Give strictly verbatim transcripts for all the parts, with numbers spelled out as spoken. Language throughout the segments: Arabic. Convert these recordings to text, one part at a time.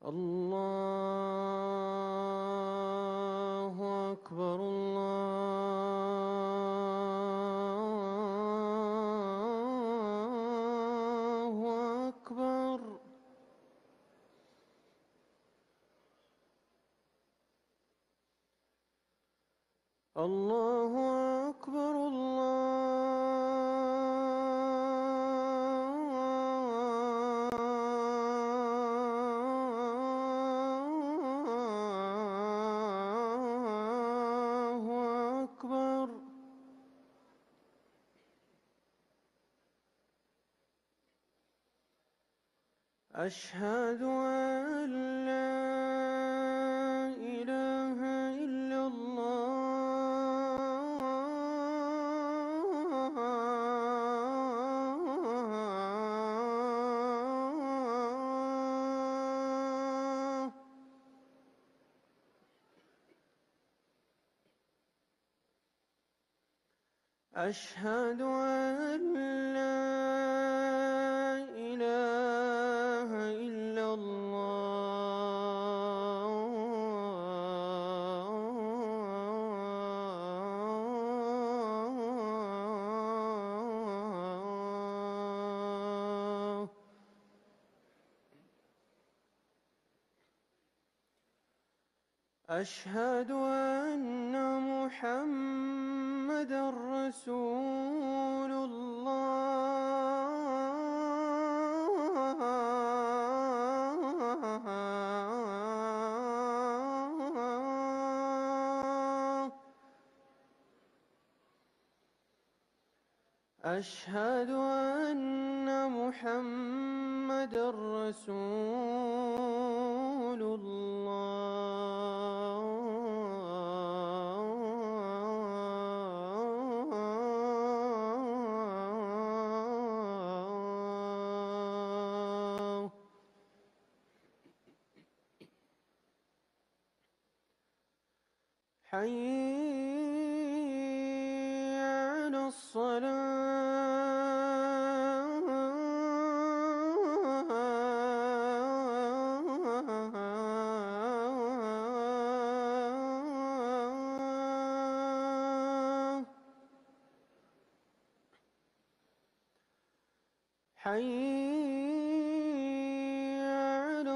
الله أكبر الله أكبر. الله أكبر الله أكبر. أشهد أن لا إله إلا الله. أشهد أن لا إله إلا الله. أشهد أن محمدًا رسول الله. أشهد أن محمدًا رسول الله. حي على الصلاة. حي على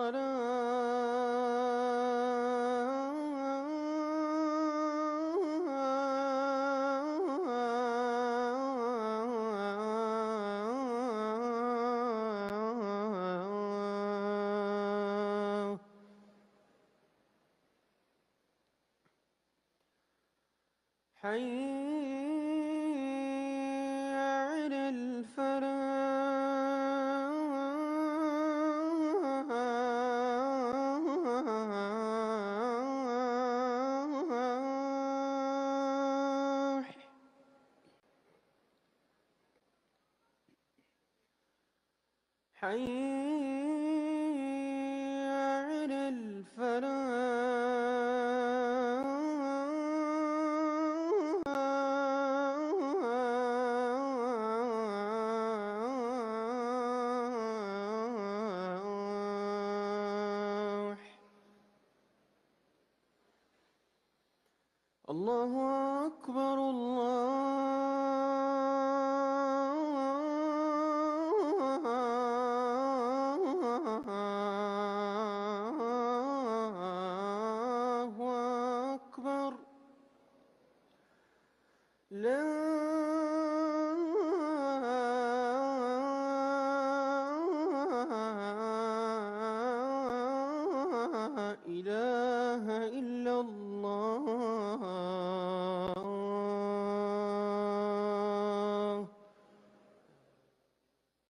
الصلاة. حي على الفلاح. حي على الفلاح. الله أكبر الله أكبر. لا